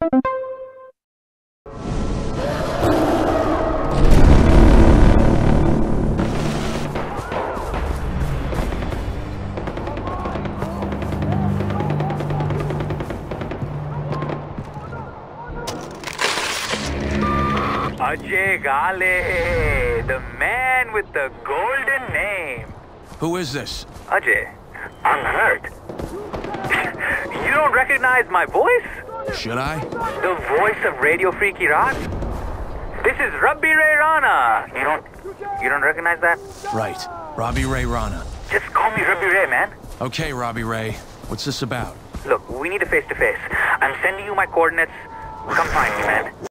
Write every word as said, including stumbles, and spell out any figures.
Ajay Gale, the man with the golden name. Who is this? Ajay, I'm hurt. You don't recognize my voice? Should I? The voice of Radio Freaky Rock? This is Rabi Ray Rana. You don't, you don't recognize that? Right. Rabi Ray Rana. Just call me Rabi Ray, man. Okay, Rabi Ray. What's this about? Look, we need a face-to-face. I'm sending you my coordinates. Come find me, man.